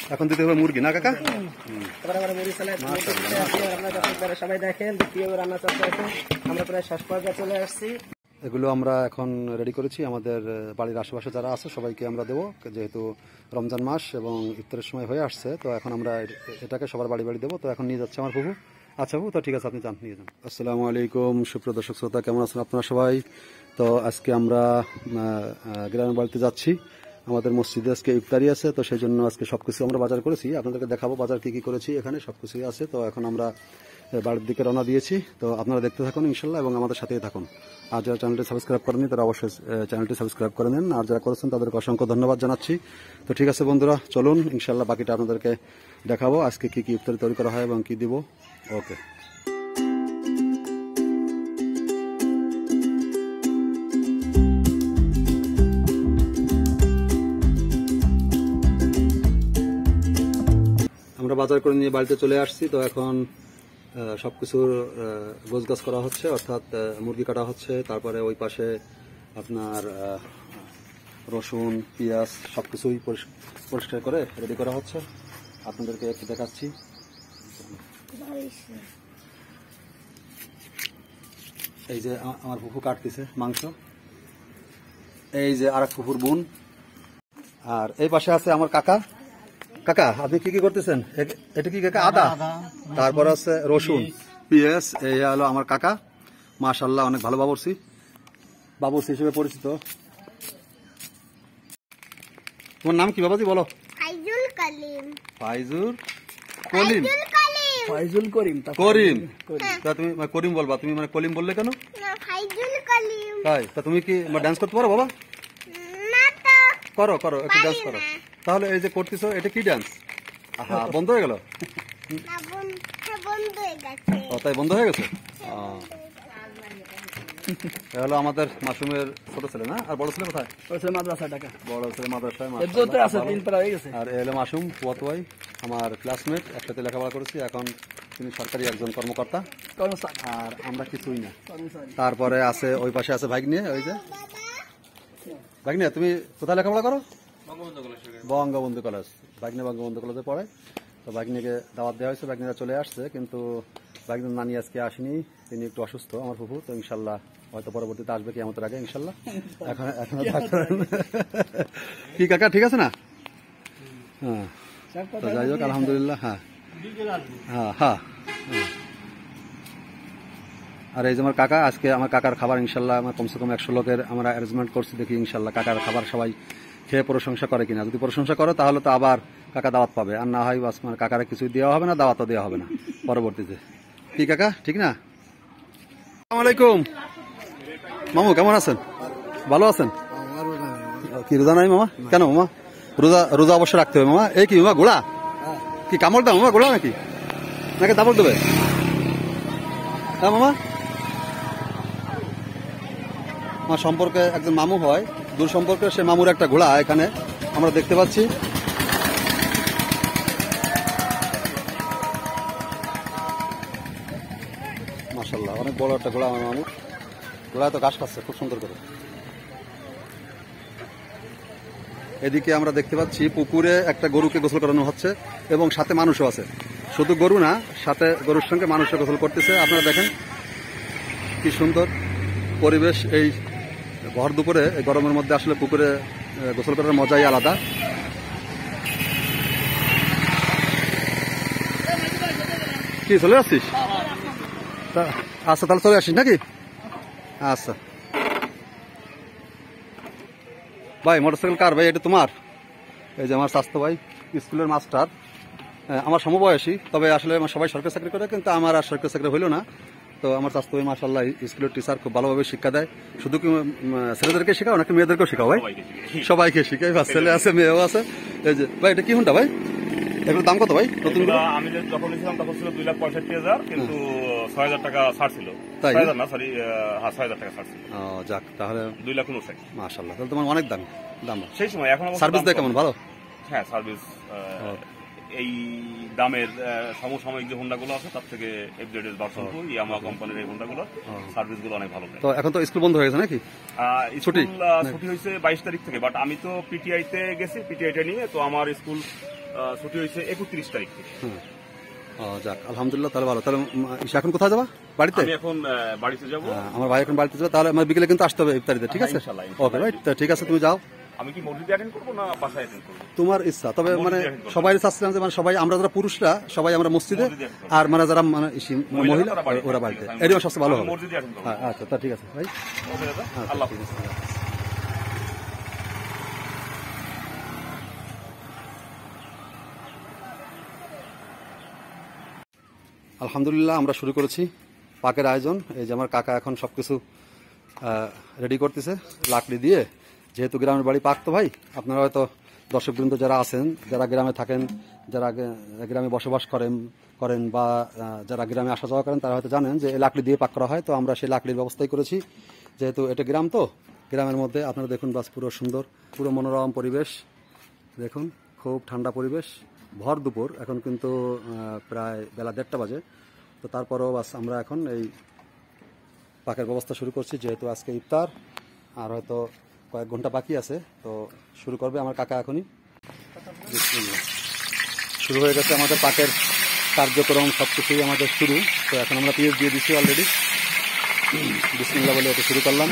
এখন দিতে হবে মুরগি না কাকা? সবাই দেখেন কিভাবে রান্না চলছে। আমরা প্রায় শেষ পর্যায়ে চলে আসছি। এগুলো আমরা এখন রেডি করেছি। আমাদের বাড়ির আশেপাশে যারা আছে সবাইকে আমরা দেবো, যেহেতু রমজান মাস এবং ইফতারের সময় হয়ে আসছে। তো এখন আমরা এটাকে সবার বাড়ি বাড়ি দেবো। তো এখন নিয়ে যাচ্ছে আমার প্রভু। আচ্ছা প্রভু, তো ঠিক আছে, আপনি যান, নিয়ে যান। আসসালামু আলাইকুম সুপ্রিয় দর্শক শ্রোতা, কেমন আছেন আপনারা সবাই? তো আজকে আমরা গ্রামের বাড়িতে যাচ্ছি। আমাদের মসজিদে আজকে ইফতারি আছে, তো সেই জন্য আজকে সবকিছু আমরা বাজার করেছি। আপনাদেরকে দেখাবো বাজার কি কি করেছি। এখানে সবকিছুই আছে। তো এখন আমরা বাড়ির দিকে রওনা দিয়েছি। তো আপনারা দেখতে থাকুন ইনশাল্লাহ এবং আমাদের সাথেই থাকুন। আর যারা চ্যানেলটি সাবস্ক্রাইব করেননি তারা অবশ্যই চ্যানেলটি সাবস্ক্রাইব করে নেন, আর যারা করেছেন তাদেরকে অসংখ্য ধন্যবাদ জানাচ্ছি। তো ঠিক আছে বন্ধুরা, চলুন ইনশাল্লাহ বাকিটা আপনাদেরকে দেখাবো আজকে কি কি ইফতারি তৈরি করা হয় এবং কি দিব। ওকে, আমরা বাজার করে নিয়ে বাড়িতে চলে আসছি। তো এখন সবকিছুর গোছগাছ করা হচ্ছে, অর্থাৎ মুরগি কাটা হচ্ছে। তারপরে ওই পাশে আপনার রসুন, পেঁয়াজ সবকিছুই পরিষ্কার করে রেডি করা হচ্ছে। আপনাদেরকে একটু দেখাচ্ছি। এই যে আমার ফুফু কাটতেছে মাংস, এই যে আর এক ফুফুর বোন, আর এই পাশে আছে আমার কাকা। কাকা, আপনি কি কি করতেছেন? এটা কি কাকা? আদা, তারপর আছে রসুন, পেঁয়াজ। এই হলো আমার কাকা, মাশাআল্লাহ অনেক ভালো বাবুর্চি হিসেবে পরিচিত। তোমার নাম কি বাবাজি বলো? ফাইজুল করিম। ফাইজুল করিম। ফাইজুল করিম। করিম, তা তুমি করিম বলবা? তুমি মানে কলিম বললে কেন? না, ফাইজুল করিম। তাই? তা তুমি কি ডান্স করতে পারো বাবা? না তো। করো করো, একটু ডান্স করো। তাহলে এই যে করতেছো, এটা কি ডান্স? আহা, বন্ধ হয়ে গেল? না, বন্ধ হয়ে গেছে। ও তাই, বন্ধ হয়ে গেছে। হলো আমাদের মাসুমের ছোট ছেলে না? আর বড় ছেলে কোথায়? মাদ্রাসা টাকা। বড় ছেলে মাদ্রাসায়, আর এলো মাসুম পুয়াতোয়াই, আমার ক্লাসমেট, একসাথে লেখাপড়া করেছি। এখন তিনি সরকারি একজন কর্মকর্তা, আর আমরা কিছুই না। তারপরে আছে ওই পাশে আছে ভাগ্নে। ওই যে ভাগ্নে, তুমি কোথায় লেখাপড়া করো? বঙ্গবন্ধু কলেজ। ভাগ্নে বঙ্গবন্ধু কলেজে পড়ে। তো ভাগ্নিকে দাওয়াত দেওয়া হয়েছে, ভাগ্নিরা চলে আসছে, কিন্তু ভাগ্নের নানি আজকে আসেনি, তিনি একটু অসুস্থ আমার ফুফু। তো ইনশাল্লাহ হয়তো পরবর্তীতে আসবে কিয়ামতের আগে ইনশাল্লাহ। এখন কি কাকা, ঠিক আছে না? হ্যাঁ, তো যাই হোক আলহামদুলিল্লাহ। হ্যাঁ হ্যাঁ হ্যাঁ। আর এই যে আমার কাকা, আজকে আমার কাকার খাবার ইনশাল্লাহ আমার কমসে কম 100 লোকের আমরা অ্যারেঞ্জমেন্ট করছি। দেখি ইনশাল্লাহ কাকার খাবার সবাই খেয়ে প্রশংসা করে কিনা। যদি প্রশংসা করো তাহলে তো আবার কাকা দাওয়াত পাবে, আর না হয় বাস মানে কাকারে কিছুই দেওয়া হবে না, দাওয়াতও দেওয়া হবে না পরবর্তীতে। কি কাকা, ঠিক না? আসসালামু আলাইকুম মামু, কেমন আছেন? ভালো আছেন? কি রোজা নাই মামা? কেন মামা? রোজা অবশ্যই রাখতে হবে মামা। এই কি মামা, গোড়া কি কামড় দেয় মামা? গোড়া নাকি দাবড় দেবে? হ্যাঁ মামা, আমার সম্পর্কে একজন মামু হয়, দূর সম্পর্কে, সে মামুর একটা ঘোড়া এখানে আমরা দেখতে পাচ্ছি। মাশাআল্লাহ, অনেক বড় একটা ঘোড়া আমার মামু। ঘোড়া তো ঘাস খাচ্ছে খুব সুন্দর করে। এদিকে আমরা দেখতে পাচ্ছি পুকুরে একটা গরুকে গোসল করানো হচ্ছে এবং সাথে মানুষও আছে। শুধু গরু না, সাথে গরুর সঙ্গে মানুষও গোসল করতেছে। আপনারা দেখেন কি সুন্দর পরিবেশ। এই ভর দুপুরে এই গরমের মধ্যে আসলে পুকুরে গোসল করার মজাই আলাদা। কি চলে আসছিস? আচ্ছা, তাহলে চলে আসিস নাকি? আচ্ছা ভাই, মোটরসাইকেল কার ভাই? এটা তোমার? এই যে আমার স্বাস্থ্য ভাই, স্কুলের মাস্টার, আমার সমবয়সী, তবে আসলে সবাই সরকারি চাকরি করে, কিন্তু আমার আর সরকারি চাকরি হইল না। তো আমার স্বাস্থ্য ভাই মাশাআল্লাহ স্কুলের টিচার, খুব ভালোভাবে শিক্ষা দেয়। শুধু কি ছেলেদেরকে শেখাও নাকি মেয়েদেরকেও শেখাও ভাই? সবাইকে শিখাই, ছেলে আছে মেয়েও আছে। এই যে ভাই, এটা কি হুন্ডা ভাই? এগুলোর দাম কত ভাই? নতুন আমি যখন নিয়েছিলাম তখন ছিল 2,65,000, কিন্তু 6,000 টাকা ছাড় ছিল। তাই? 6,000 না, সরি, 6,000 টাকা ছাড় ছিল। যাক, তাহলে 2,59,000 মাশাআল্লাহ, তাহলে তোমার অনেক দাম সেই সময়। এখন সার্ভিস দেয় কেমন? ভালো? হ্যাঁ, সার্ভিস এই দামের সমসাময়িক যে হোন্ডা গুলো আছে তার থেকে এফজেডের ভার্সন 2 ইয়ামাহা কোম্পানির এই হোন্ডা গুলো সার্ভিস গুলো অনেক ভালো। তো এখন তো স্কুল বন্ধ হয়ে গেছে নাকি? ছুটি হয়েছে 22 তারিখ থেকে, বাট আমি তো পিটিআই তে গেছি, পিটিআই টা নিয়ে। তো আমার স্কুল ছুটি হয়েছে 31 তারিখ থেকে। হ্যাঁ। ও যাক, আলহামদুলিল্লাহ, তাহলে ভালো। তাহলে ঈশা এখন কোথায় যাবা? বাড়িতে? আমি এখন বাড়িতে যাব। আমার ভাই এখন বাড়িতে যাবে, তাহলে আমার বিকেলে কিন্তু আসতে হবে ইফতারিতে, ঠিক আছে? ইনশাআল্লাহ, ওকে রাইট, ঠিক আছে, তুমি যাও। আমি কি মসজিদে অ্যাটেন্ড করবো না বাসায় অ্যাটেন্ড করবো? তোমার ইচ্ছা, তবে মসজিদে মানে attend করবো। সবাই চাচ্ছিলাম যে মানে সবাই আমরা যারা পুরুষরা সবাই আমরা মসজিদে, মসজিদে attend করবো। আর মানে যারা মানে মহিলা তারা বাড়িতে। ওরা বাড়িতে, ঠিক আছে, এরকম সবচেয়ে ভালো আমি হবে। মসজিদে attend করবো। হ্যাঁ, আচ্ছা, তা ঠিক আছে ভাই। ওকে দাদা, আচ্ছা, আল্লাহ ঠিক হাফেজ। আছে। আলহামদুলিল্লাহ, আমরা শুরু করেছি পাকের আয়োজন। এই যে আমার কাকা এখন সবকিছু রেডি করতেছে লাকড়ি দিয়ে। যেহেতু গ্রামের বাড়ি পাক, তো ভাই আপনারা হয়তো দর্শকবৃন্দ যারা আছেন, যারা গ্রামে থাকেন, যারা গ্রামে বসবাস করেন বা যারা গ্রামে আসা যাওয়া করেন, তারা হয়তো জানেন যে এই লাকড়ি দিয়ে পাক করা হয়। তো আমরা সেই লাকড়ির ব্যবস্থাই করেছি। যেহেতু এটা গ্রাম, তো গ্রামের মধ্যে আপনারা দেখুন, বাস পুরো সুন্দর, পুরো মনোরম পরিবেশ। দেখুন, খুব ঠান্ডা পরিবেশ, ভর দুপুর, এখন কিন্তু প্রায় বেলা 1:30 বাজে। তো তারপরেও বাস আমরা এখন এই পাকের ব্যবস্থা শুরু করছি। যেহেতু আজকে ইফতার আর হয়তো কয়েক ঘন্টা বাকি আছে, তো শুরু করবে আমার কাকা এখনই। বিসমিল্লাহ। শুরু হয়ে গেছে আমাদের পাকের কার্যক্রম, সব কিছুই আমাদের শুরু। তো এখন আমরা পেঁয়াজ দিয়ে দিচ্ছি অলরেডি। বিসমিল্লাহ বলে এটা শুরু করলাম।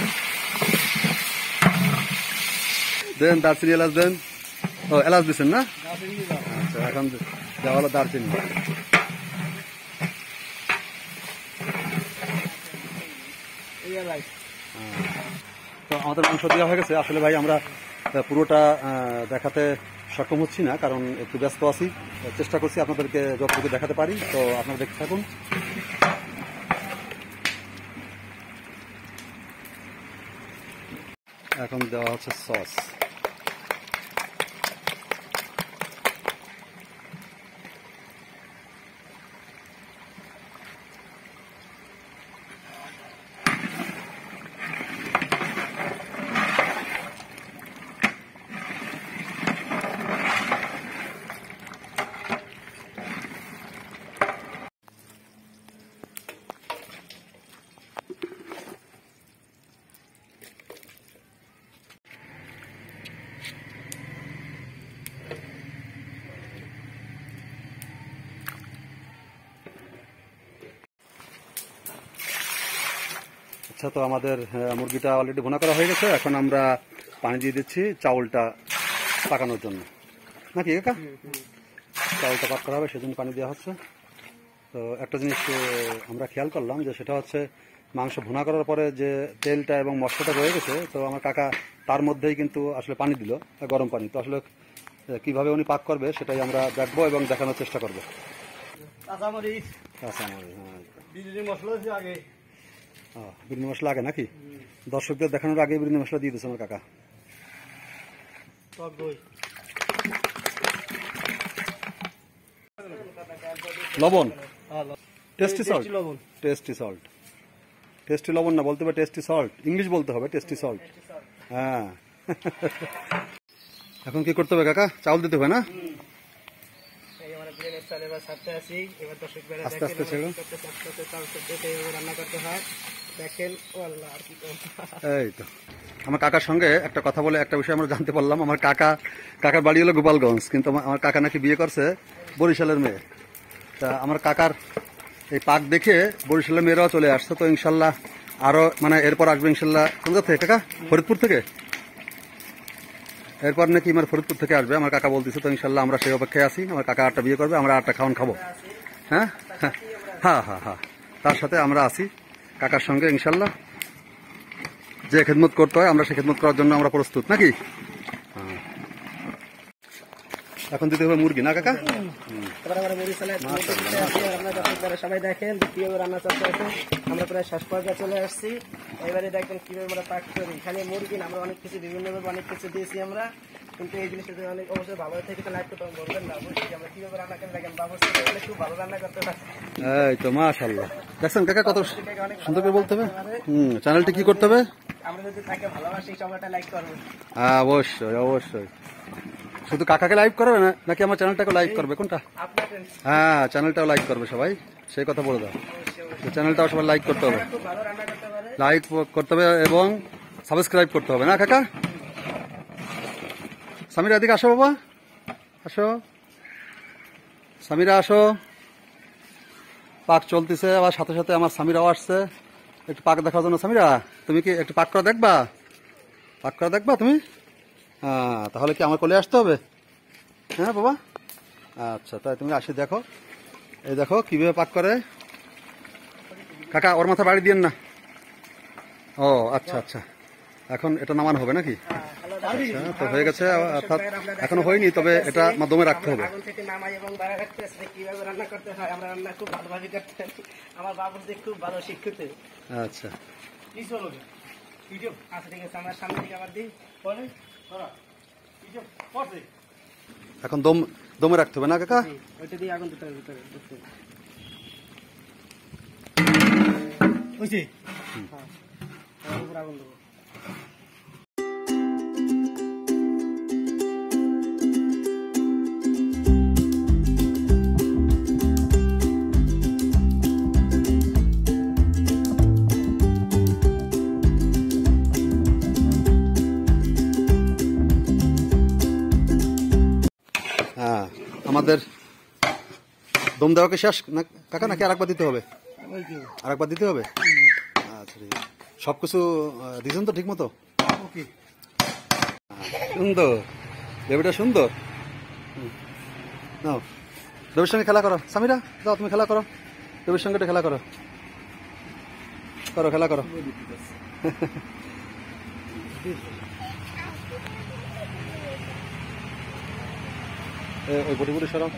দেন দারচিনি, এলাচ দেন। ও, এলাচ দিচ্ছেন না? আচ্ছা, এখন দেওয়া হলো দারচিনি। তো আমাদের মাংস দেওয়া হয়ে গেছে। আসলে ভাই আমরা পুরোটা দেখাতে সক্ষম হচ্ছি না, কারণ একটু ব্যস্ত আছি। চেষ্টা করছি আপনাদেরকে যতটুকু দেখাতে পারি, তো আপনারা দেখতে থাকুন। এখন দেওয়া হচ্ছে সস। আচ্ছা, তো আমাদের মুরগিটা অলরেডি ভুনা করা হয়ে গেছে। এখন আমরা পানি দিয়ে দিচ্ছি চাউলটা পাকানোর জন্য, নাকি কাকা? চাউলটা পাক করা হবে, সেজন্য পানি দেওয়া হচ্ছে। তো একটা জিনিস আমরা খেয়াল করলাম, যে সেটা হচ্ছে মাংস ভুনা করার পরে যে তেলটা এবং মশলাটা রয়ে গেছে, তো আমার কাকা তার মধ্যেই কিন্তু আসলে পানি দিল, গরম পানি। তো আসলে কিভাবে উনি পাক করবে সেটাই আমরা দেখবো এবং দেখানোর চেষ্টা করবো। কাঁচামরিচ, কাঁচামরিচ, হ্যাঁ। বিরিয়ানি মশলা আছে আগে। বিরিয়ানি মশলা আগে নাকি? দর্শকদের দেখানোর আগে বিরিয়ানি মশলা দিয়ে দিচ্ছে আমার কাকা। টক দই, লবণ, টেস্টি সল্ট, লবণ, টেস্টি সল্ট, টেস্টি লবণ না, বলতে হবে টেস্টি সল্ট। ইংলিশ বলতে হবে টেস্টি সল্ট। হ্যাঁ। এখন কি করতে হবে কাকা? চাউল দিতে হবে না? এই আমার বিরিয়ানির চাল এবার ছাড়তে আসি। এবার দর্শকরা আস্তে আস্তে ছেড়ো। চাল সেদ্ধ এইভাবে রান্না করতে হয়। দেখেন, ও আল্লাহ, আর কি করব। এই তো আমার কাকার সঙ্গে একটা কথা বলে একটা বিষয় আমরা জানতে পারলাম। আমার কাকার বাড়ি হলো গোপালগঞ্জ, কিন্তু আমার কাকা নাকি বিয়ে করছে বরিশালের মেয়ে। তা আমার কাকার এই পাক দেখে বরিশালের মেয়েরাও চলে আসছে। তো ইনশাল্লাহ আরো মানে এরপর আসবে ইনশাল্লাহ। কোন জায়গা থেকে কাকা? ফরিদপুর থেকে? এরপর নাকি আমার ফরিদপুর থেকে আসবে আমার কাকা বলতেছে। তো ইনশাল্লাহ আমরা সেই অপেক্ষায় আছি। আমার কাকা আটটা বিয়ে করবে, আমরা আটটা খাওয়ান খাবো। হ্যাঁ, হ্যাঁ, হ্যাঁ, হ্যাঁ, তার সাথে আমরা আছি কাকার সঙ্গে। ইনশাল্লাহ যে খেদমত করতে হয় আমরা সে খেদমত করার জন্য আমরা প্রস্তুত, নাকি? এখন দিতে হবে মুরগি, না কাকা? এবার আমরা মুড়ি চালে আপনার দর্শকরা সবাই দেখেন কিভাবে রান্না চলতে আছে। আমরা প্রায় শেষ পর্যায়ে চলে আসছি। এবারে দেখবেন কিভাবে আমরা পাক করি। খালি মুরগি না, আমরা অনেক কিছু বিভিন্নভাবে অনেক কিছু দিয়েছি আমরা। কিন্তু এই জিনিসটা অনেক অবশ্যই ভালো থেকে লাইক করতে বলবেন না। বুঝছি আমরা কিভাবে রান্না করে দেখেন, বাবুর্চি খুব ভালো রান্না করতে পারি। এই তো মাশাআল্লাহ, দেখছেন কাকা কত সুন্দর করে বলতে হবে। চ্যানেলটি কি করতে হবে? আমরা যদি তাকে ভালোবাসি সবাইটা লাইক করবো। অবশ্যই, অবশ্যই। শুধু কাকাকে লাইক করবে না, নাকি আমার চ্যানেলটাকে লাইক করবে? কোনটা? আপনার হ্যাঁ, চ্যানেলটাও লাইক করবে সবাই, সেই কথা বলে দাও। চ্যানেলটাও সবাই লাইক করতে হবে, খুব ভালো রান্না করতে পারে। লাইক করতে হবে এবং সাবস্ক্রাইব করতে হবে, না কাকা? সামিরা, এদিকে আসো বাবা, আসো। সামিরা আসো, পাক চলতেছে, আবার সাথে সাথে আমার সামিরাও আসছে একটু পাক দেখার জন্য। সামিরা, তুমি কি একটু পাক করা দেখবা? পাক করা দেখবা তুমি? হ্যাঁ, তাহলে কি আমার কোলে আসতে হবে? হ্যাঁ বাবা, আচ্ছা, তাই তুমি আসে দেখো। এই দেখো কিভাবে পাক করে। কাকা, ওর মাথা বাড়ি দিয়েন না। ও আচ্ছা আচ্ছা, এখন এটা নামানো হবে নাকি? আচ্ছা, তো হয়ে গেছে, অর্থাৎ এখনো হয়নি, তবে এটা মাধ্যমে রাখতে হবে। আগুন থেকে নামাই এবং বাইরে রাখতে আসলে কিভাবে রান্না করতে হয়, আমরা রান্না খুব ভালোভাবে করতে পারি। আমার বাবু যে খুব ভালো শিক্ষিত। আচ্ছা, আচ্ছা ঠিক আছে, আমার সামনে দিকে আবার দিই। এখন দমে রাখতে হবে না কাকা? ওইটা দিয়ে আগুন দিতে হবে ভিতরে। হ্যাঁ, উপরে আগুন দেবো। হ্যাঁ, আমাদের দম দেওয়া কি শেষ না কাকা, নাকি আরেকবার দিতে হবে? আরেকবার দিতে হবে? আচ্ছা, ঠিক আছে। সবকিছু দিয়েছেন তো ঠিক মতো? সুন্দর, বেবিটা সুন্দর। নাও, বেবির সঙ্গে খেলা করো। সামিরা, যাও তুমি খেলা করো, বেবির সঙ্গে একটু খেলা করো, করো খেলা করো। ওই বটি বটি সরাও,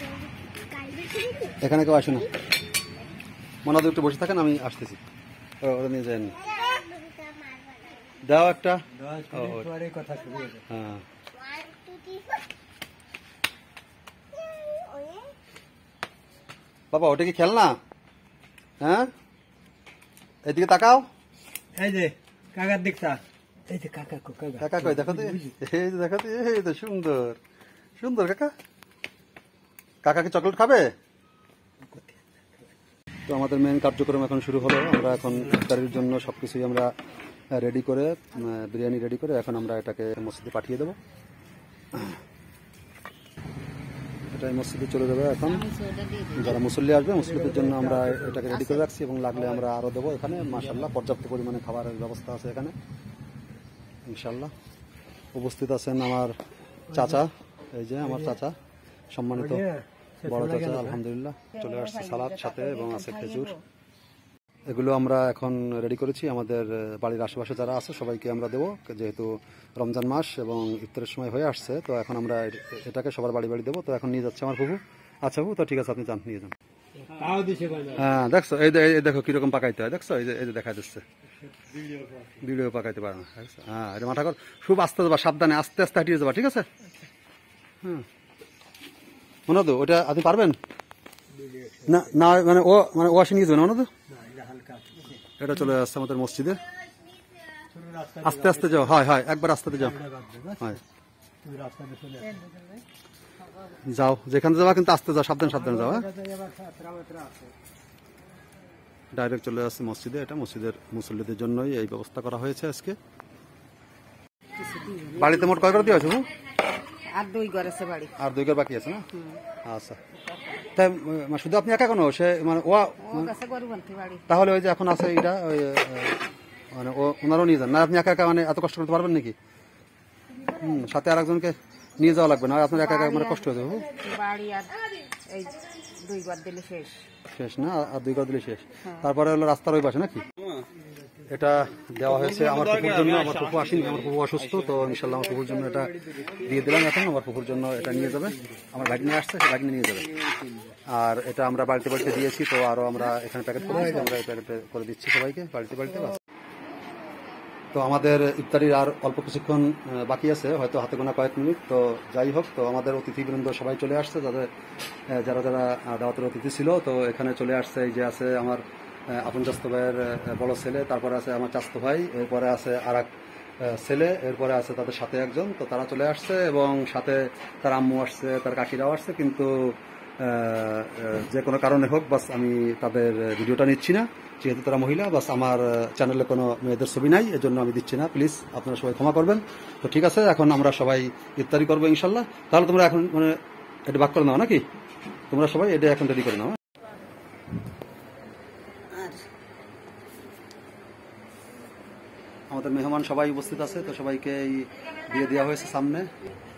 এখানে কেউ আসে না। মনে হয় একটু বসে থাকেন, আমি আসতেছি। ওরা নিয়ে যায়নি, দাও একটা। হ্যাঁ, বাবা ওটা কি খেলনা? হ্যাঁ, এদিকে তাকাও। এই যে কাকার দিকটা, এই যে কাকা কাকা কই দেখো তো, এই যে দেখো তো, এই তো সুন্দর সুন্দর কাকা। কাকা কি চকলেট খাবে? তো আমাদের মেন কার্যক্রম এখন শুরু হলো। আমরা এখন ইফতারির জন্য সবকিছুই আমরা রেডি করে, বিরিয়ানি রেডি করে এখন আমরা এটাকে মসজিদে পাঠিয়ে দেবো। এটাই মসজিদে চলে যাবে এখন। যারা মুসল্লি আসবে, মুসল্লিদের জন্য আমরা এটাকে রেডি করে রাখছি এবং লাগলে আমরা আরো দেবো। এখানে মাশাআল্লাহ পর্যাপ্ত পরিমাণে খাবারের ব্যবস্থা আছে এখানে ইনশাআল্লাহ। উপস্থিত আছেন আমার চাচা, এই যে আমার চাচা, সম্মানিত বড় চাচা, আলহামদুলিল্লাহ চলে আসছে সালাদ সাথে এবং আছে খেজুর। এগুলো আমরা এখন রেডি করেছি। আমাদের বাড়ির আশেপাশে যারা আছে সবাইকে আমরা দেবো, যেহেতু রমজান মাস এবং ইফতারের সময় হয়ে আসছে, তো এখন আমরা এটাকে সবার বাড়ি বাড়ি দেবো। তো এখন নিয়ে যাচ্ছে আমার প্রভু। আচ্ছা প্রভু, তো ঠিক আছে, আপনি যান, নিয়ে যান। হ্যাঁ, দেখছো, এই দেখো কিরকম পাকাইতে হয়, দেখছো, এই যে দেখা যাচ্ছে, ভিডিও পাকাইতে পারে না। হ্যাঁ, এটা মাথা কর, খুব আস্তে যাবা, সাবধানে, আস্তে আস্তে হাঁটিয়ে যাবা, ঠিক আছে? হ্যাঁ, মনে তো ওটা আপনি পারবেন না? না মানে ও আসে নিয়ে যাবেন, মনে তো এটা চলে আসছে আমাদের মসজিদে। আস্তে আস্তে যাও, হয় হয়, একবার আস্তে যাও, হয় যাও, যেখানে যাওয়া কিন্তু আস্তে যাও, সাবধানে সাবধানে যাও। হ্যাঁ, ডাইরেক্ট চলে আসছে মসজিদে। এটা মসজিদের মুসল্লিদের জন্যই এই ব্যবস্থা করা হয়েছে আজকে। বাড়িতে মোট কয় করে দিয়ে আছে? আর 2 ঘর আছে বাড়ি, আর 2 ঘর বাকি আছে না? আচ্ছা, তাই শুধু আপনি একা কোনো সে মানে ও কাছে গরু বানতে বাড়ি, তাহলে ওই যে এখন আছে এটা ওই মানে ওনারও নিয়ে যান না? আপনি একা একা মানে এত কষ্ট করতে পারবেন নাকি? সাথে আর একজনকে নিয়ে যাওয়া লাগবে না? আপনার একা একা মানে কষ্ট হয়ে যাবে বাড়ি। আর এই 2 ঘর দিলে শেষ না? আর 2 ঘর দিলে শেষ। তারপরে হলো রাস্তার ওই পাশে নাকি? এটা দেওয়া হয়েছে আমার পুকুর জন্য। আমার পুকু আসেনি, আমার পুকু অসুস্থ, তো ইনশাল্লাহ আমার পুকুর জন্য এটা দিয়ে দিলাম। এখন আমার পুকুর জন্য এটা নিয়ে যাবে, আমার বাইক নিয়ে আসছে, বাইক নিয়ে যাবে। আর এটা আমরা বাড়িতে বাড়িতে দিয়েছি, তো আরো আমরা এখানে প্যাকেট করে দিচ্ছি, আমরা এই প্যাকেটে করে দিচ্ছি সবাইকে বাড়িতে বাড়িতে। তো আমাদের ইফতারির আর অল্প কিছুক্ষণ বাকি আছে, হয়তো হাতে গোনা কয়েক মিনিট। তো যাই হোক, তো আমাদের অতিথিবৃন্দ সবাই চলে আসছে, যারা যারা দাওয়াতের অতিথি ছিল, তো এখানে চলে আসছে। এই যে আছে আমার আপন চাস্তো ভাইয়ের বড় ছেলে, তারপরে আছে আমার চাস্তো ভাই, এরপরে আছে আর এক ছেলে, এরপরে আছে তাদের সাথে একজন। তো তারা চলে আসছে এবং সাথে তার আম্মু আসছে, তার কাকিরাও আসছে, কিন্তু যে কোনো কারণে হোক বাস আমি তাদের ভিডিওটা নিচ্ছি না, যেহেতু তারা মহিলা। বাস আমার চ্যানেলে কোনো মেয়েদের ছবি নাই, এজন্য আমি দিচ্ছি না। প্লিজ আপনারা সবাই ক্ষমা করবেন। তো ঠিক আছে, এখন আমরা সবাই ইফতারি করবো ইনশাল্লাহ। তাহলে তোমরা এখন মানে এটা ভাগ করে নাও নাকি? তোমরা সবাই এটা এখন রেডি করে নাও। আমাদের মেহমান সবাই উপস্থিত আছে, তো সবাইকে দিয়ে দেওয়া হয়েছে সামনে।